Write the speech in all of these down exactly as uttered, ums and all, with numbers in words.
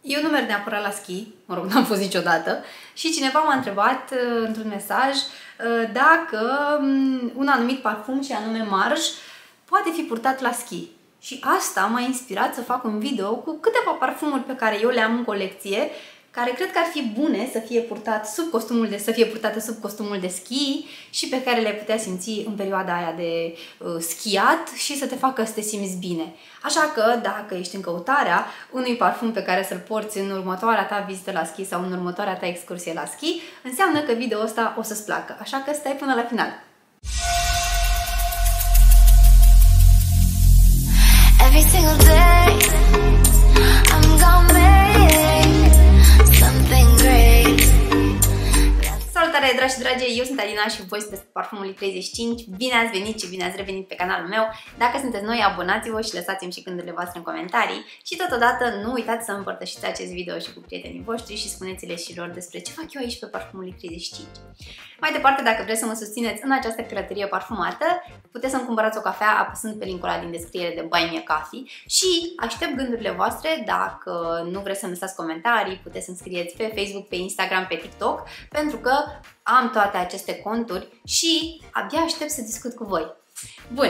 Eu nu merg neapărat la schi, mă rog, n-am fost niciodată, și cineva m-a întrebat uh, într-un mesaj uh, dacă um, un anumit parfum, și anume Marj, poate fi purtat la schi. Și asta m-a inspirat să fac un video cu câteva parfumuri pe care eu le am în colecție, care cred că ar fi bune să fie purtat sub costumul de, să fie purtate sub costumul de schi și pe care le putea simți în perioada aia de uh, schiat și să te facă să te simți bine. Așa că, dacă ești în căutarea unui parfum pe care să-l porți în următoarea ta vizită la schi sau în următoarea ta excursie la schi, înseamnă că video ăsta o să-ți placă. Așa că stai până la final. Every single day, I'm gonna make something great. Salutare, dragi și dragi, eu sunt Alina și voi sunteți Parfumul treizeci și cinci. Bine ați venit și bine ați revenit pe canalul meu. Dacă sunteți noi, abonați-vă și lăsați-mi și gândurile voastre în comentarii. Și totodată nu uitați să împărtășiți acest video și cu prietenii voștri și spuneți-le și lor despre ce fac eu aici pe Parfumul treizeci și cinci. Mai departe, dacă vreți să mă susțineți în această călătorie parfumată, puteți să-mi cumpărați o cafea apăsând pe linkul ăla din descriere de Buy Me a Coffee și aștept gândurile voastre. Dacă nu vreți să-mi lăsați comentarii, puteți să-mi scrieți pe Facebook, pe Instagram, pe TikTok, pentru că am toate aceste conturi și abia aștept să discut cu voi. Bun!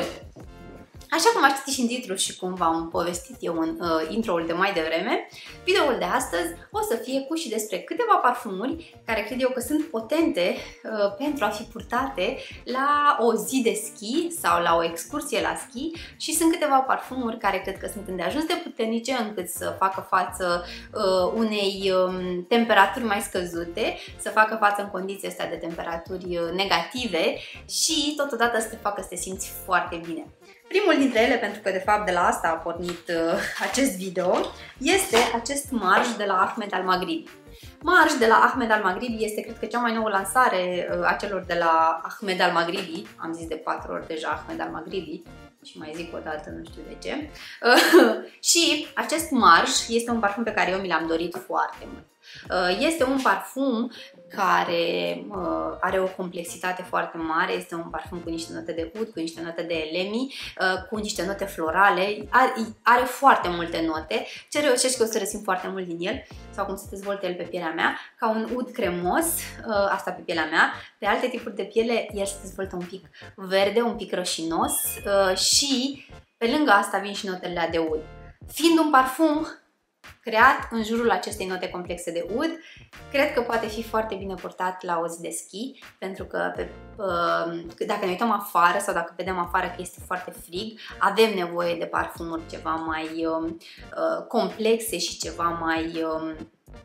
Așa cum ați citit și în titlu și cum v-am povestit eu în uh, intro-ul de mai devreme, videoul de astăzi o să fie cu și despre câteva parfumuri care cred eu că sunt potente uh, pentru a fi purtate la o zi de schi sau la o excursie la schi și sunt câteva parfumuri care cred că sunt îndeajuns de puternice încât să facă față uh, unei um, temperaturi mai scăzute, să facă față în condiții astea de temperaturi uh, negative și totodată să te facă să te simți foarte bine. Primul dintre ele, pentru că de fapt de la asta a pornit uh, acest video, este acest Marj de la Ahmed Al Maghribi. Marj de la Ahmed Al Maghribi este, cred că, cea mai nouă lansare uh, a celor de la Ahmed Al Maghribi. Am zis de patru ori deja Ahmed Al Maghribi și mai zic o dată, nu știu de ce. Uh, și acest Marj este un parfum pe care eu mi l-am dorit foarte mult. Uh, este un parfum care uh, are o complexitate foarte mare, este un parfum cu niște note de ud, cu niște note de elemi, uh, cu niște note florale, are, are foarte multe note, ce reușești că o să resimt foarte mult din el, sau cum se dezvolte el pe pielea mea, ca un ud cremos, uh, asta pe pielea mea, pe alte tipuri de piele el se dezvoltă un pic verde, un pic rășinos uh, și pe lângă asta vin și notele de ud. Fiind un parfum creat în jurul acestei note complexe de ud, cred că poate fi foarte bine purtat la o zi de schi, pentru că pe, uh, dacă ne uităm afară sau dacă vedem afară că este foarte frig, avem nevoie de parfumuri ceva mai uh, complexe și ceva mai... Uh,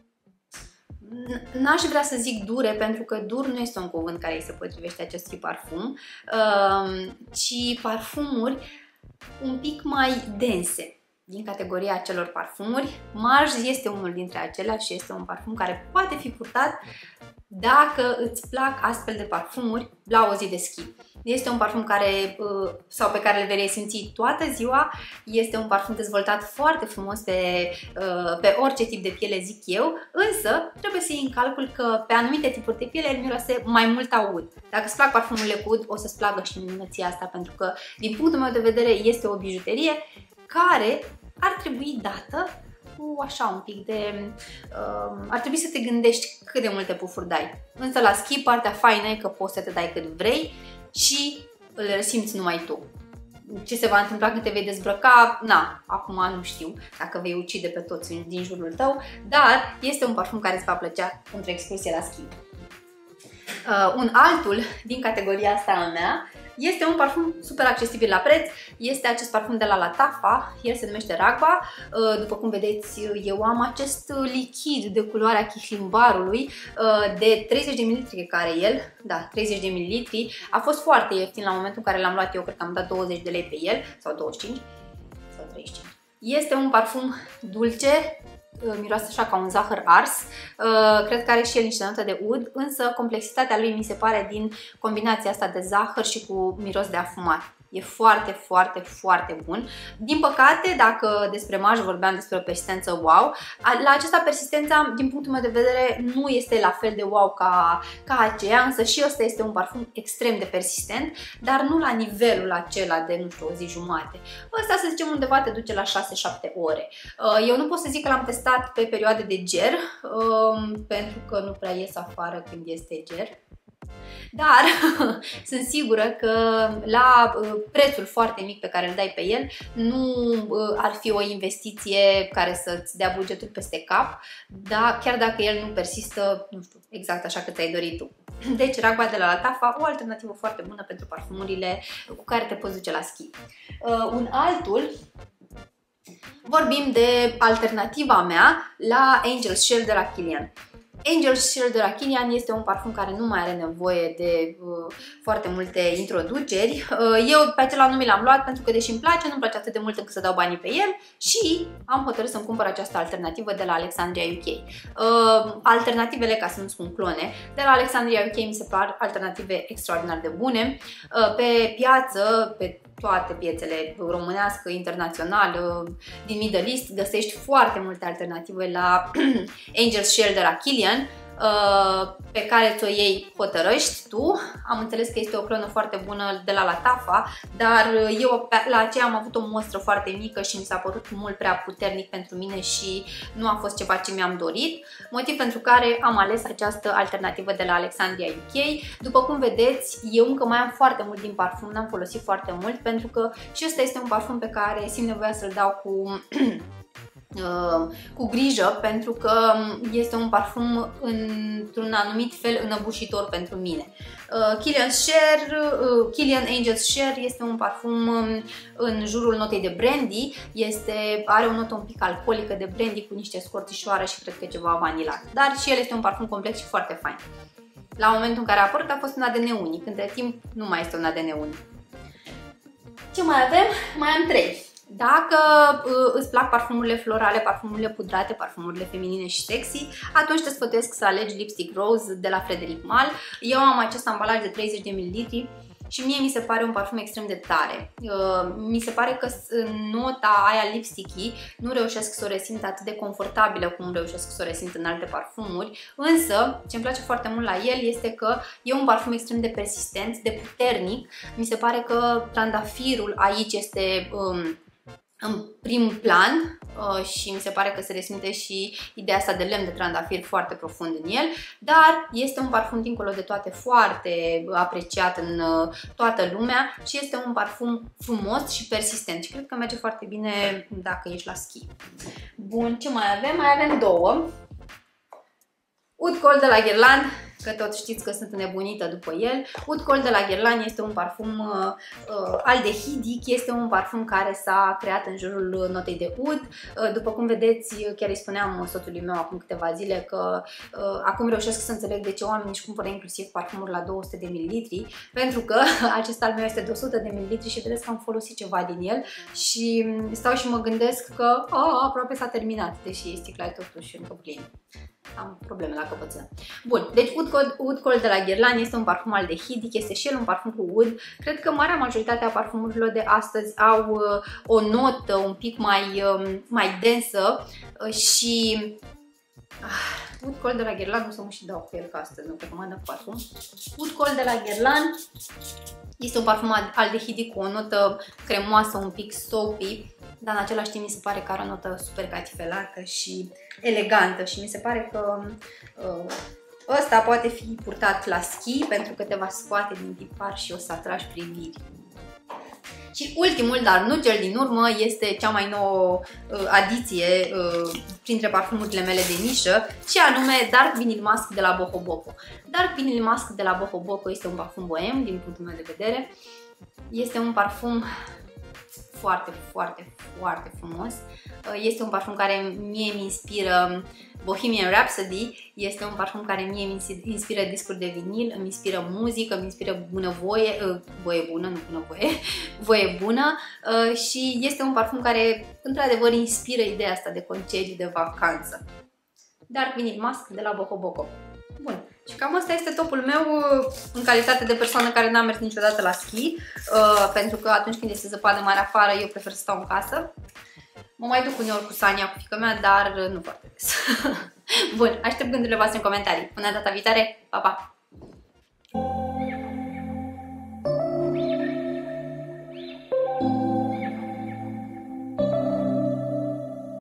N-aș vrea să zic dure, pentru că dur nu este un cuvânt care îi se potrivește acestui parfum, uh, ci parfumuri un pic mai dense. Din categoria acelor parfumuri, Marj este unul dintre acelea și este un parfum care poate fi purtat dacă îți plac astfel de parfumuri la o zi de schi. Este un parfum care, sau pe care îl vei simți toată ziua, este un parfum dezvoltat foarte frumos pe, pe orice tip de piele, zic eu, însă trebuie să iei în calcul că pe anumite tipuri de piele el miroase mai mult a ud. Dacă îți plac parfumurile cu ud, o să-ți placă și minunăția asta, pentru că, din punctul meu de vedere, este o bijuterie care ar trebui dată cu așa un pic de... Uh, ar trebui să te gândești cât de multe pufuri dai. Însă la schi partea faină e că poți să te dai cât vrei și îl resimți numai tu. Ce se va întâmpla când te vei dezbrăca? Na, acum nu știu dacă vei ucide pe toți din jurul tău, dar este un parfum care îți va plăcea într-o excursie la schi. Uh, un altul din categoria asta a mea este un parfum super accesibil la preț, este acest parfum de la Lattafa, el se numește Ragba. După cum vedeți, eu am acest lichid de culoarea chihlimbarului de treizeci de mililitri care el, da, treizeci de mililitri, a fost foarte ieftin la momentul în care l-am luat eu, cred că am dat douăzeci de lei pe el, sau douăzeci și cinci, sau treizeci și cinci. Este un parfum dulce, miroase așa ca un zahăr ars, cred că are și el niște note de ud, însă complexitatea lui mi se pare din combinația asta de zahăr și cu miros de afumat. E foarte, foarte, foarte bun. Din păcate, dacă despre Maj vorbeam despre o persistență wow, la acesta persistența, din punctul meu de vedere, nu este la fel de wow ca, ca aceea, însă și ăsta este un parfum extrem de persistent, dar nu la nivelul acela de, nu știu, o zi jumate. Ăsta, să zicem, undeva te duce la șase șapte ore. Eu nu pot să zic că l-am testat pe perioade de ger, pentru că nu prea ies afară când este ger. Dar sunt sigură că la prețul foarte mic pe care îl dai pe el nu ar fi o investiție care să-ți dea bugetul peste cap, dar chiar dacă el nu persistă, nu știu, exact așa cât ai dorit tu. Deci Ragba de la Lattafa, o alternativă foarte bună pentru parfumurile cu care te poți duce la schi. Un altul, vorbim de alternativa mea la Angel's Shell de la Kilian. Angel's Shell de la Kilian este un parfum care nu mai are nevoie de uh, foarte multe introduceri. Uh, eu pe acela nu mi l-am luat pentru că, deși îmi place, nu-mi place atât de mult încât să dau banii pe el și am hotărât să-mi cumpăr această alternativă de la Alexandria U K. Uh, alternativele, ca să nu spun clone, de la Alexandria U K mi se par alternative extraordinar de bune. Uh, pe piață, pe toate piețele, românească, internațională, din Middle East, găsești foarte multe alternative la Angel's Shell de la Kilian, pe care ți-o iei, hotărăști tu. Am înțeles că este o clonă foarte bună de la Lattafa, dar eu la aceea am avut o mostră foarte mică și mi s-a părut mult prea puternic pentru mine și nu a fost ceva ce mi-am dorit, motiv pentru care am ales această alternativă de la Alexandria U K. După cum vedeți, eu încă mai am foarte mult din parfum, n-am folosit foarte mult, pentru că și ăsta este un parfum pe care simt nevoia să-l dau cu cu grijă, pentru că este un parfum într-un anumit fel înăbușitor pentru mine. Kilian Share, Kilian Angel's Share este un parfum în jurul notei de brandy, este, are o notă un pic alcoolică de brandy cu niște scorțișoare și cred că ceva vanilat, dar și el este un parfum complex și foarte fain. La momentul în care a apărut a fost un A D N unic, între timp nu mai este un A D N unic. Ce mai avem? Mai am trei. Dacă uh, îți plac parfumurile florale, parfumurile pudrate, parfumurile feminine și sexy, atunci te sfătuiesc să alegi Lipstick Rose de la Frederic Malle. Eu am acest ambalaj de treizeci de mililitri și mie mi se pare un parfum extrem de tare. Uh, mi se pare că nota aia lipsticky nu reușesc să o resimt atât de confortabilă cum reușesc să o resimt în alte parfumuri, însă ce îmi place foarte mult la el este că e un parfum extrem de persistent, de puternic. Mi se pare că trandafirul aici este Um, în prim plan uh, și mi se pare că se resimte și ideea asta de lemn de trandafir foarte profund în el, dar este un parfum dincolo de toate foarte apreciat în uh, toată lumea și este un parfum frumos și persistent și cred că merge foarte bine dacă ești la schi. Bun, ce mai avem? Mai avem două. Oud Cold de la Guerlain, că tot știți că sunt nebunită după el. Oud Cold de la Guerlain este un parfum uh, uh, aldehidic, este un parfum care s-a creat în jurul notei de oud. Uh, după cum vedeți, chiar îi spuneam soțului meu acum câteva zile că uh, acum reușesc să înțeleg de ce oamenii își cumpără inclusiv parfumuri la două sute de mililitri, pentru că acesta al meu este de o sută de mililitri și vedeți că am folosit ceva din el și stau și mă gândesc că oh, aproape s-a terminat, deși sticla e totuși încă plină. Am probleme la căpățână. Bun, deci Oud Cold, Oud Cold de la Guerlain este un parfum aldehidic, este și el un parfum cu oud. Cred că marea majoritate a parfumurilor de astăzi au uh, o notă un pic mai, uh, mai densă uh, și uh, Oud Cold de la Guerlain, nu să mă și dau cu el, că astăzi nu recomandă parfum. Oud Cold de la Guerlain este un parfum aldehidic cu o notă cremoasă, un pic soapy, dar în același timp mi se pare că are o notă super catifelată și elegantă și mi se pare că uh, ăsta poate fi purtat la schi pentru că te va scoate din tipar și o să atragi priviri. Și ultimul, dar nu cel din urmă, este cea mai nouă uh, adiție uh, printre parfumurile mele de nișă, și anume Dark Vinyl Musk de la Boho Boho. Dark Vinyl Musk de la Boho Boho este un parfum bohem, din punctul meu de vedere. Este un parfum foarte, foarte, foarte frumos. Este un parfum care mie mi inspiră Bohemian Rhapsody, este un parfum care mie mi inspiră discuri de vinil, îmi inspiră muzică, îmi inspiră bunăvoie, voie bună, nu bunăvoie, voie bună, și este un parfum care într-adevăr inspiră ideea asta de concedii, de vacanță. Dark Vinyl Musk de la Boho Boho. Bun. Și cam asta este topul meu în calitate de persoană care n-a mers niciodată la schi, pentru că atunci când este zăpadă mare afară, eu prefer să stau în casă. Mă mai duc uneori cu Sania, cu fiica mea, dar nu foarte des. Bun, aștept gândurile voastre în comentarii. Până data viitoare, pa, pa!